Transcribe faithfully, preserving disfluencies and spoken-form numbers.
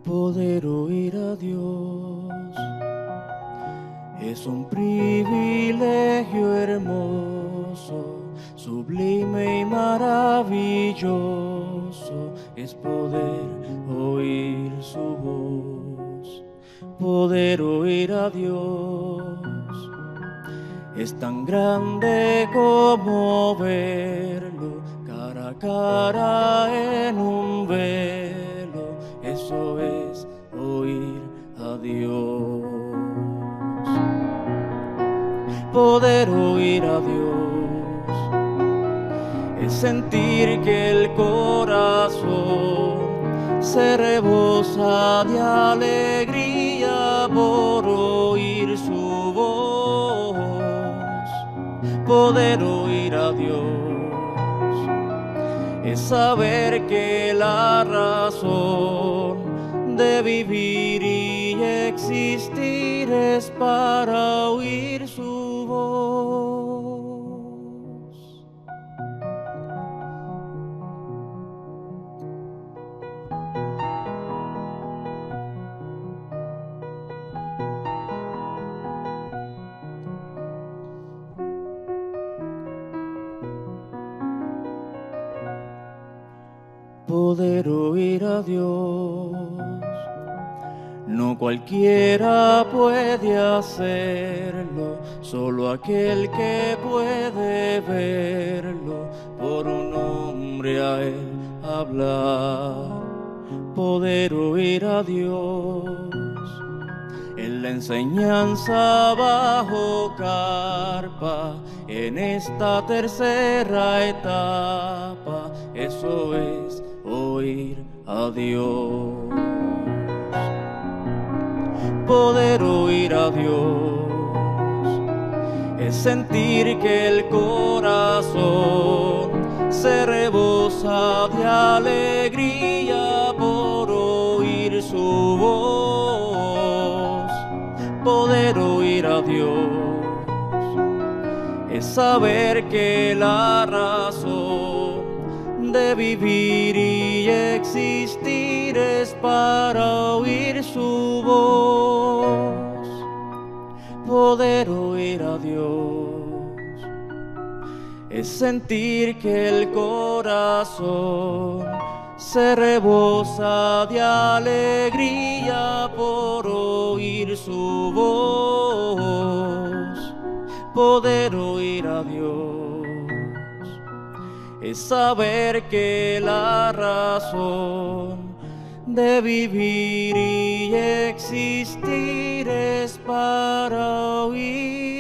Poder oír a Dios es un privilegio hermoso, sublime y maravilloso, es poder oír su voz. Poder oír a Dios es tan grande como verlo cara a cara en un velo, eso es oír a Dios. Poder oír a Dios es sentir que el corazón se rebosa de alegría por oír su voz. Poder oír a Dios es saber que la razón de vivir y existir es para oír su voz. Poder oír a Dios, no cualquiera puede hacerlo, solo aquel que puede verlo, por un hombre a él hablar. Poder oír a Dios en la enseñanza bajo carpa, en esta tercera etapa, eso es oír a Dios. Poder oír a Dios es sentir que el corazón se rebosa de alegría por oír su voz. Poder oír a Dios es saber que la razón de vivir y existir es para oír su voz. Poder oír a Dios es sentir que el corazón se rebosa de alegría por oír su voz. Poder oír a Dios es saber que la razón de vivir y existir es para oír